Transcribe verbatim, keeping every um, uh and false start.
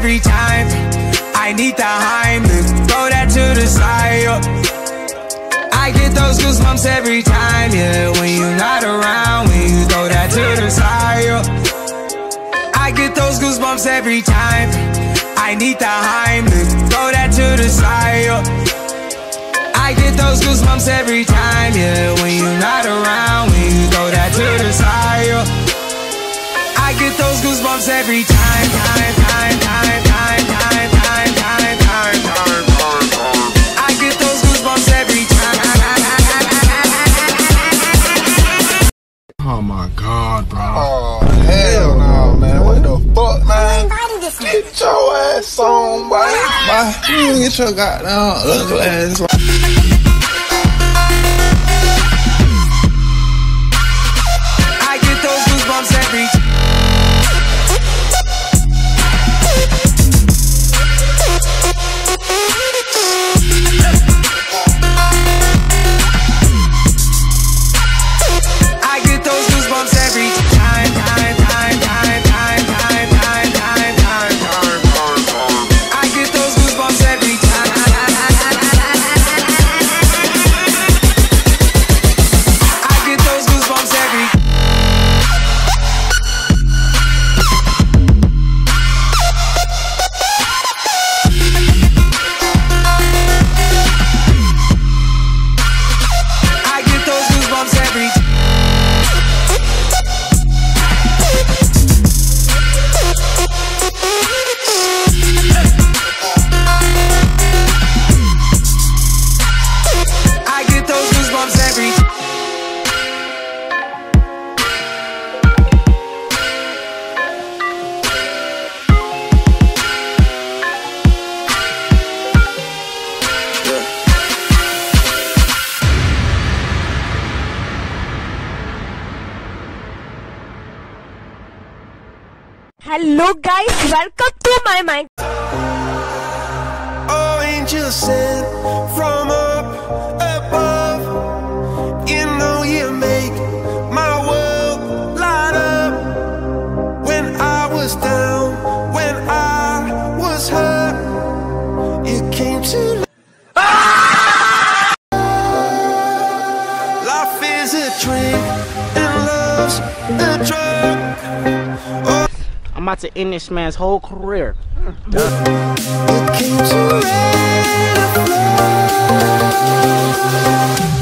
every time. I need the Heimlich, throw that to the side, yo. I get those goosebumps every time, yeah. When you're not around, when you throw that to the side, yo. I get those goosebumps every time. I need the Heimlich, throw that to the side, yo. I get those goosebumps every time, yeah. When you're not around, when you throw that to the side, yo. I get those goosebumps every time, time, time, time, time, time, time, time, time, time, time. I get those goosebumps every time. Oh my God, bro. Oh hell no, man. What the fuck, man? Get your ass on, boy. Bye. You get your goddamn ugly ass on. I get those goosebumps every time. Hello guys, welcome to my mind. Oh, angels sent from up above. You know you make my world light up. When I was down, when I was hurt, you came to ah! Life is a drink and love's a drug. Oh, I'm about to end this man's whole career. you came to rain and flood.